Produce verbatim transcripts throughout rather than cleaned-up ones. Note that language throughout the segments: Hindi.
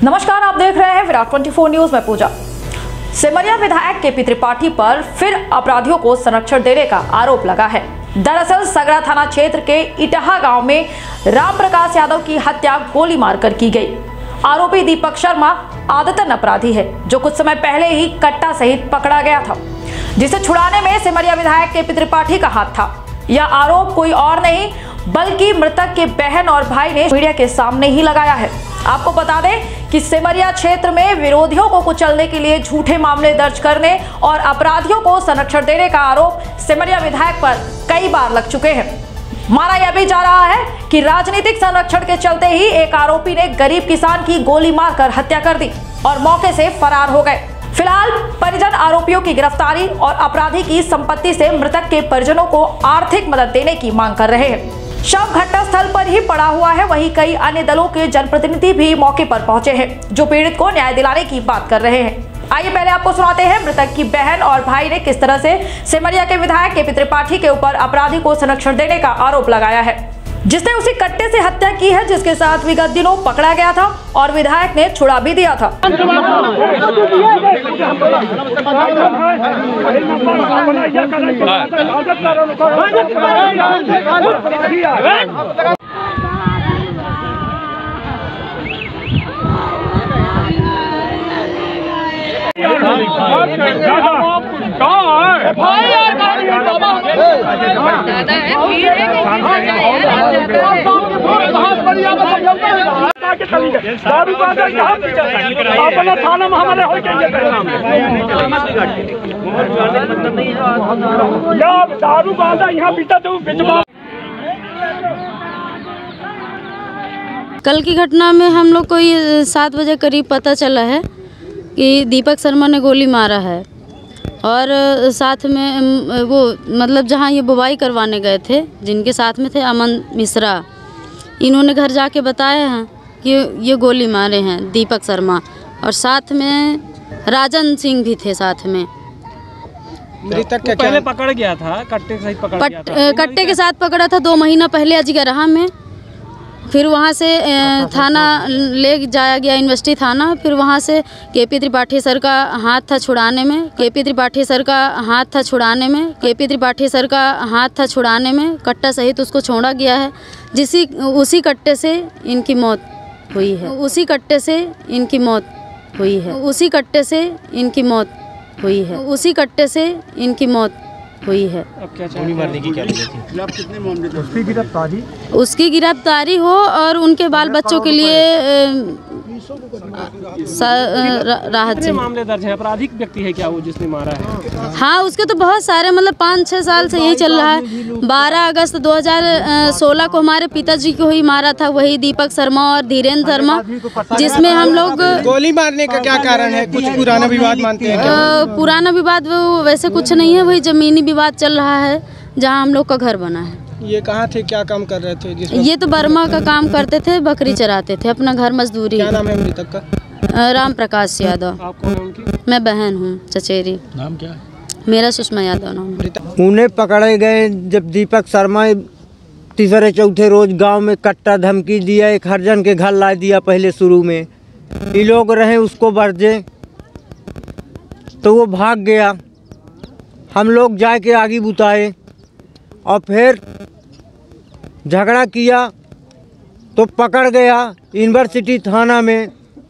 नमस्कार, आप देख रहे हैं विराट चौबीस न्यूज में पूजा। सिमरिया विधायक केपी त्रिपाठी पर फिर अपराधियों को संरक्षण देने का आरोप लगा है। दरअसल सगरा थाना क्षेत्र के इटहा गांव में राम प्रकाश यादव की हत्या गोली मारकर की गई। आरोपी दीपक शर्मा आदतन अपराधी है, जो कुछ समय पहले ही कट्टा सहित पकड़ा गया था, जिसे छुड़ाने में सिमरिया विधायक केपी त्रिपाठी का हाथ था। यह आरोप कोई और नहीं बल्कि मृतक के बहन और भाई ने मीडिया के सामने ही लगाया है। आपको बता दें कि सिमरिया क्षेत्र में विरोधियों को कुचलने के लिए झूठे मामले दर्ज करने और अपराधियों को संरक्षण देने का आरोप सिमरिया विधायक पर कई बार लग चुके हैं। माना यह भी जा रहा है कि राजनीतिक संरक्षण के चलते ही एक आरोपी ने गरीब किसान की गोली मारकर हत्या कर दी और मौके से फरार हो गए। फिलहाल परिजन आरोपियों की गिरफ्तारी और अपराधी की संपत्ति से मृतक के परिजनों को आर्थिक मदद देने की मांग कर रहे हैं। शव घटनास्थल पर ही पड़ा हुआ है। वहीं कई अन्य दलों के जनप्रतिनिधि भी मौके पर पहुंचे हैं, जो पीड़ित को न्याय दिलाने की बात कर रहे हैं। आइए पहले आपको सुनाते हैं मृतक की बहन और भाई ने किस तरह से सिमरिया के विधायक केपी त्रिपाठी के ऊपर अपराधी को संरक्षण देने का आरोप लगाया है, जिसने उसी कट्टे से हत्या की है, जिसके साथ विगत दिनों पकड़ा गया था और विधायक ने छुड़ा भी दिया था। दारू अपना थाना में हमारे हो दारू बांधा यहाँ पीता तो कल की घटना में हम लोग को ये सात बजे करीब पता चला है कि दीपक शर्मा ने गोली मारा है और साथ में वो मतलब जहाँ ये बुवाई करवाने गए थे, जिनके साथ में थे अमन मिश्रा, इन्होंने घर जाके बताया है कि ये गोली मारे हैं दीपक शर्मा, और साथ में राजन सिंह भी थे साथ में। मृतक क्या पहले पकड़ गया था, कट्टे के साथ पकड़ पट, गया था। कट्टे के साथ पकड़ा था दो महीना पहले अजगरहा में। फिर वहाँ से थाना ले जाया गया, यूनिवर्सिटी थाना। फिर वहाँ से केपी त्रिपाठी सर का हाथ था छुड़ाने में केपी त्रिपाठी सर का हाथ था छुड़ाने में केपी त्रिपाठी सर का हाथ था छुड़ाने में कट्टा सहित उसको छोड़ा गया है, जिसी उसी कट्टे से इनकी मौत हुई है उसी कट्टे से इनकी मौत हुई है उसी कट्टे से इनकी मौत हुई है उसी कट्टे से इनकी मौत हुई है। अब क्या गोली मारने की क्या वजह थी? आप कितने मामले थे? उसकी गिरफ्तारी उसकी गिरफ्तारी हो और उनके बाल बच्चों के लिए राहत से मामले दर्ज है। आपराधिक व्यक्ति है क्या वो जिसने मारा है? हाँ, उसके तो बहुत सारे, मतलब पाँच छः साल से यही चल रहा है। बारह अगस्त दो हज़ार सोलह को हमारे पिताजी को ही मारा था, वही दीपक शर्मा और धीरेन्द्र शर्मा, जिसमें हम लोग गोली मारने का क्या कारण है? कुछ पुराना विवाद मानते हैं क्या? पुराना विवाद वो वैसे कुछ नहीं है, वही जमीनी विवाद चल रहा है जहाँ हम लोग का घर बना है। ये कहाँ थे, क्या काम कर रहे थे? ये तो बर्मा का काम करते थे, बकरी चराते थे, अपना घर मजदूरी। क्या नाम है मृतक का? राम प्रकाश यादव। आप कौन हैं उनकी? मैं बहन हूँ, चचेरी। नाम क्या है? मेरा सुषमा यादव नाम। उन्हें पकड़े गए जब दीपक शर्मा तीसरे चौथे रोज गांव में कट्टा धमकी दिया, एक हरजन के घर ला दिया। पहले शुरू में ये लोग रहे उसको बरजे, तो वो भाग गया। हम लोग जाके आगे बुताए और फिर झगड़ा किया तो पकड़ गया यूनिवर्सिटी थाना में।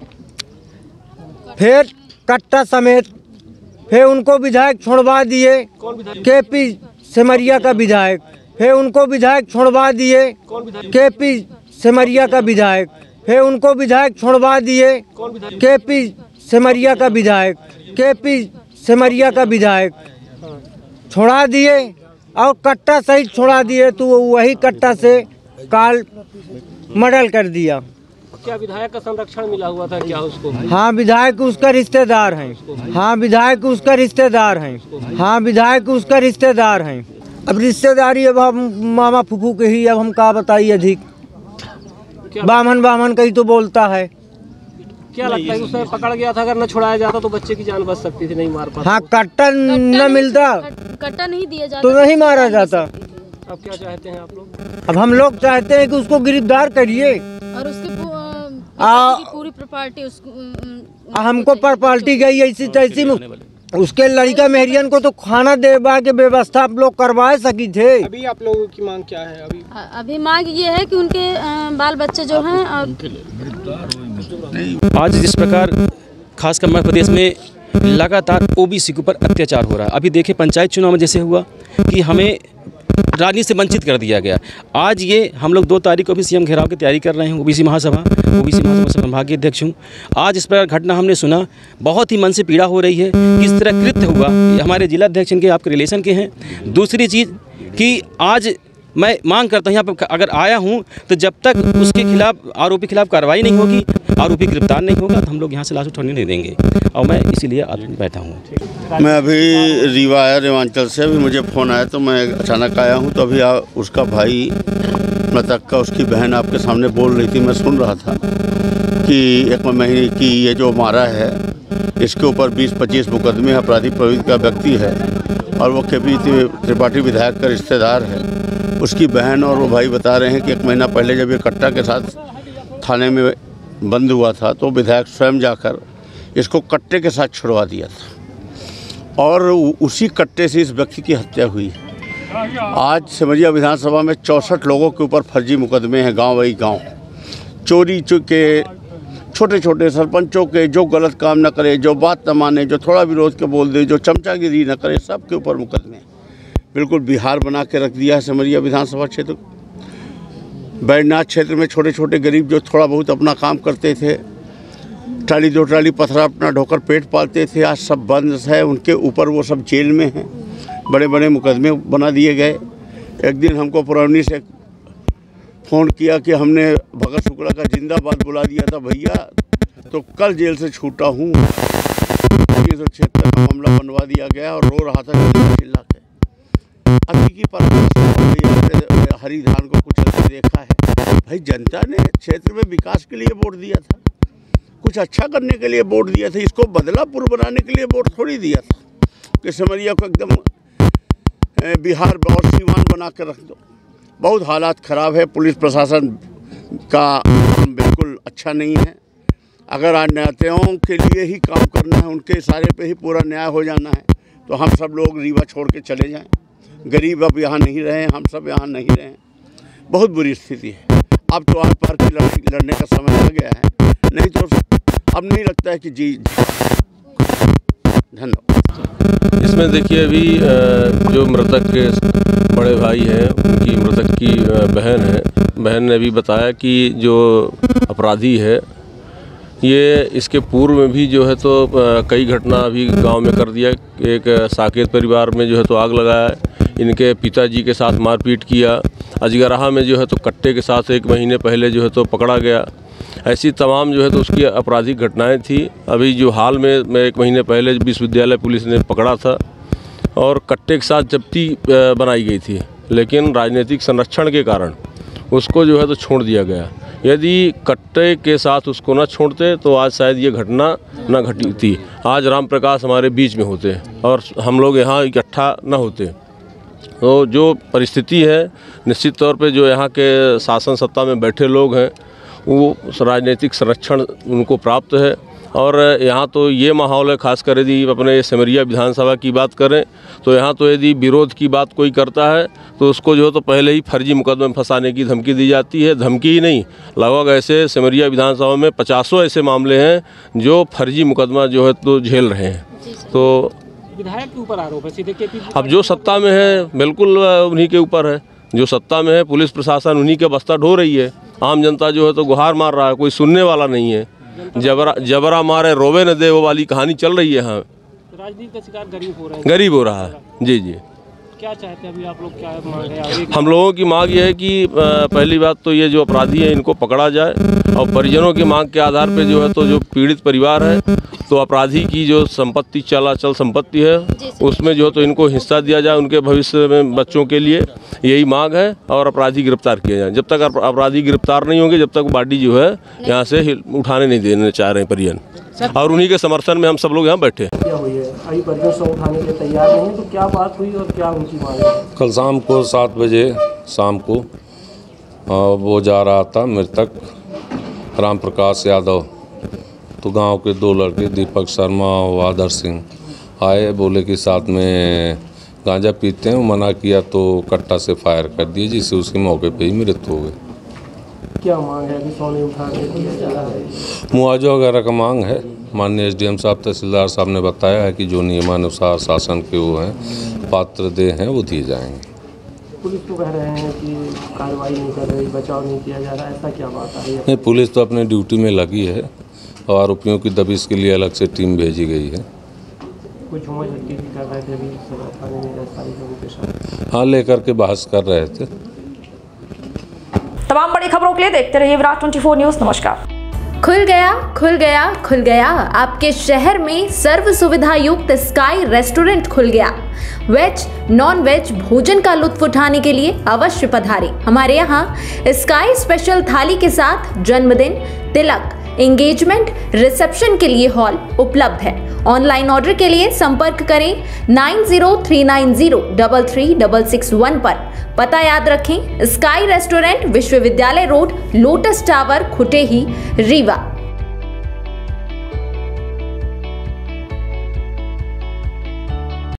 फिर कट्टा समेत फिर उनको विधायक छोड़वा दिए, केपी सिमरिया का विधायक। फिर उनको विधायक छोड़वा दिए, केपी सिमरिया का विधायक। फिर उनको विधायक छोड़वा दिए, केपी सिमरिया का विधायक केपी सिमरिया का विधायक छोड़ा दिए और कट्टा सहित छोड़ा दिए। तो वही कट्टा से काल मर्डर कर दिया। क्या विधायक का संरक्षण मिला हुआ था क्या उसको? हाँ, विधायक उसका रिश्तेदार हैं। हाँ, विधायक उसका रिश्तेदार हैं। हाँ, विधायक उसका रिश्तेदार हैं। अब रिश्तेदारी अब हम मामा फूफू के ही, अब हम क्या बताइए अधिक। बामन बामन कहीं तो बोलता है। क्या लगता है उसे पकड़ गया था, अगर न छुड़ाया जाता तो बच्चे की जान बच सकती थी, नहीं मार पाता? हाँ, कट्टा न मिलता कट्टा नहीं दिया जाता तो नहीं मारा जाता। अब क्या चाहते हैं आप लोग? अब हम लोग चाहते हैं कि उसको गिरफ्तार करिए और उसके आ, पूरी पार्टी उसको हमको पर पार्टी गई ऐसी तैसी में उसके लड़का मेहरियन को तो खाना देवा के व्यवस्था आप लोग करवा सकी थे। अभी आप लोगों की मांग क्या है? अभी अभी मांग ये है कि उनके अ, बाल बच्चे जो हैं और आज जिस प्रकार खासकर मध्य प्रदेश में लगातार ओबीसी के ऊपर अत्याचार हो रहा है। अभी देखिए पंचायत चुनाव में जैसे हुआ कि हमें राजनीति से वंचित कर दिया गया। आज ये हम लोग दो तारीख को भी सीएम घेराव की तैयारी कर रहे हैं। ओबीसी महासभा ओबीसी महासभा से संभागीय अध्यक्ष हूँ। आज इस प्रकार घटना हमने सुना, बहुत ही मन से पीड़ा हो रही है। किस तरह कृत्य हुआ, ये हमारे जिला अध्यक्ष इनके आपके रिलेशन के हैं। दूसरी चीज़ कि आज मैं मांग करता हूँ यहाँ पर अगर आया हूँ तो जब तक उसके खिलाफ आरोपी खिलाफ कार्रवाई नहीं होगी, आरोपी गिरफ्तार नहीं होगा तो हम लोग यहाँ से लाश उठाने नहीं देंगे और मैं इसीलिए बैठा हूँ। मैं अभी रीवा आया रेवांचल से, अभी मुझे फ़ोन आया तो मैं अचानक आया हूँ। तो अभी आ, उसका भाई मृतक का उसकी बहन आपके सामने बोल रही थी, मैं सुन रहा था कि एक महीने की ये जो मारा है इसके ऊपर बीस पच्चीस मुकदमे आपराधिक प्रवृत्ति का व्यक्ति है और वो के पी त्रिपाठी विधायक का रिश्तेदार है। उसकी बहन और वो भाई बता रहे हैं कि एक महीना पहले जब ये कट्टा के साथ थाने में बंद हुआ था तो विधायक स्वयं जाकर इसको कट्टे के साथ छुड़वा दिया था और उसी कट्टे से इस व्यक्ति की हत्या हुई। आज सिमरिया विधानसभा में चौंसठ लोगों के ऊपर फर्जी मुकदमे हैं, गांव वही गांव। चोरी के छोटे छोटे सरपंचों के, जो गलत काम न करे, जो बात न माने, जो थोड़ा विरोध के बोल दे, जो चमचागिरी न करे, सब के ऊपर मुकदमे। बिल्कुल बिहार बना के रख दिया है सिमरिया विधानसभा क्षेत्र। बैजनाथ क्षेत्र में छोटे छोटे गरीब जो थोड़ा बहुत अपना काम करते थे, ट्राली दो ट्राली पथरा अपना ढोकर पेट पालते थे, आज सब बंद है। उनके ऊपर वो सब जेल में हैं, बड़े बड़े मुकदमे बना दिए गए। एक दिन हमको पुरौनी से फ़ोन किया कि हमने भगत शुक्ला का जिंदाबाद बुला दिया था भैया, तो कल जेल से छूटा हूँ। तो क्षेत्र में मामला बनवा दिया गया और रो रहा था चिल्ला के। अभी की पर हरी धान को कुछ अच्छा देखा है भाई, जनता ने क्षेत्र में विकास के लिए वोट दिया था, कुछ अच्छा करने के लिए वोट दिया था। इसको बदलापुर बनाने के लिए वोट थोड़ी दिया था कि सिमरिया को एकदम बिहार और सीमान बना कर रख दो। बहुत हालात ख़राब है, पुलिस प्रशासन का बिल्कुल अच्छा नहीं है। अगर अन्यायियों के लिए ही काम करना है, उनके इशारे पे ही पूरा न्याय हो जाना है तो हम सब लोग रीवा छोड़ के चले जाएं। गरीब अब यहाँ नहीं रहे, हम सब यहाँ नहीं रहे। बहुत बुरी स्थिति है। अब तो आर पार की लड़ाई लड़ने का समय आ गया है, नहीं तो अब नहीं लगता है कि जी। धन्यवाद। इसमें देखिए अभी जो मृतक के बड़े भाई हैं, उनकी मृतक की बहन है, बहन ने भी बताया कि जो अपराधी है ये इसके पूर्व में भी जो है तो कई घटना अभी गांव में कर दिया। एक साकेत परिवार में जो है तो आग लगाया, इनके पिताजी के साथ मारपीट किया, अजगराहा में जो है तो कट्टे के साथ एक महीने पहले जो है तो पकड़ा गया। ऐसी तमाम जो है तो उसकी आपराधिक घटनाएं थी। अभी जो हाल में मैं एक महीने पहले विश्वविद्यालय पुलिस ने पकड़ा था और कट्टे के साथ जब्ती बनाई गई थी, लेकिन राजनीतिक संरक्षण के कारण उसको जो है तो छोड़ दिया गया। यदि कट्टे के साथ उसको न छोड़ते तो आज शायद ये घटना न घटी थी। आज राम प्रकाश हमारे बीच में होते और हम लोग यहाँ इकट्ठा न होते। तो जो परिस्थिति है, निश्चित तौर पे जो यहाँ के शासन सत्ता में बैठे लोग हैं वो राजनीतिक संरक्षण उनको प्राप्त है। और यहाँ तो ये माहौल है, खासकर यदि अपने सिमरिया विधानसभा की बात करें तो यहाँ तो यदि विरोध की बात कोई करता है तो उसको जो है तो पहले ही फर्जी मुकदमे में फंसाने की धमकी दी जाती है। धमकी ही नहीं, लगभग ऐसे सिमरिया विधानसभा में पचासों ऐसे मामले हैं जो फर्जी मुकदमा जो है तो झेल रहे हैं। तो विधायक के ऊपर आरोप है सीधे के पी। अब जो सत्ता में है बिल्कुल उन्हीं के ऊपर है, जो सत्ता में है पुलिस प्रशासन उन्हीं के बस्ता ढो रही है। आम जनता जो है तो गुहार मार रहा है, कोई सुनने वाला नहीं है। जबरा जबरा मारे रोवे न दे वो वाली कहानी चल रही है। यहाँ राजनीति का शिकार गरीब हो रहा है, गरीब हो रहा है। जी जी, क्या चाहते हैं अभी आप लोग, क्या मांग है आगे? हम लोगों की मांग ये है कि पहली बात तो ये जो अपराधी हैं इनको पकड़ा जाए और परिजनों की मांग के आधार पे जो है तो जो पीड़ित परिवार है तो अपराधी की जो संपत्ति चलाचल संपत्ति है उसमें जो है तो इनको हिस्सा दिया जाए उनके भविष्य में बच्चों के लिए, यही मांग है। और अपराधी गिरफ्तार किए जाए। जब तक अपराधी गिरफ्तार नहीं होंगे जब तक बॉडी जो है यहाँ से उठाने नहीं देने चाह रहे हैं परिजन, और उन्हीं के समर्थन में हम सब लोग यहाँ बैठे हैं। क्या हुई है अभी परिजन सब उठाने के तैयार नहीं है, तो क्या बात हुई और क्या उनकी मांग है? कल शाम को सात बजे शाम को वो जा रहा था मृतक राम प्रकाश यादव तो गांव के दो लड़के दीपक शर्मा और आदर्श सिंह आए, बोले कि साथ में गांजा पीते हैं। मना किया तो कट्टा से फायर कर दिए, जिससे उसके मौके पे ही मृत्यु हो गई। क्या मांग है कि सोने उठा के दिया जा रहा है? मुआवजा वगैरह का मांग है। माननीय एसडीएम साहब, तहसीलदार साहब ने बताया है कि जो नियमानुसार शासन के वो हैं पात्र दे हैं वो दिए जाएंगे। पुलिस तो कह रहे हैं कि कार्रवाई नहीं कर रही, बचाव नहीं किया जा रहा है, ऐसा क्या बात आ रही है? नहीं, पुलिस तो अपने ड्यूटी में लगी है और आरोपियों की दबिश के लिए अलग से टीम भेजी गई है। कुछ झूमा झटकी भी कर रहे थे अभी सदर थाने में गिरफ्तारी लोगों के साथ? हाँ, लेकर के बहस कर रहे थे। तमाम बड़ी खबरों के लिए देखते रहिए विराट चौबीस न्यूज। नमस्कार। खुल गया खुल गया खुल गया आपके शहर में सर्व सुविधा युक्त स्काई रेस्टोरेंट खुल गया। वेज नॉन वेज भोजन का लुत्फ उठाने के लिए अवश्य पधारें। हमारे यहाँ स्काई स्पेशल थाली के साथ जन्मदिन, तिलक, एंगेजमेंट, रिसेप्शन के लिए हॉल उपलब्ध है। ऑनलाइन ऑर्डर के लिए संपर्क करें nine zero three nine zero double three double six one पर। पता याद रखें, स्काई रेस्टोरेंट, विश्वविद्यालय road, lotus tower, Khutehi, Rewa.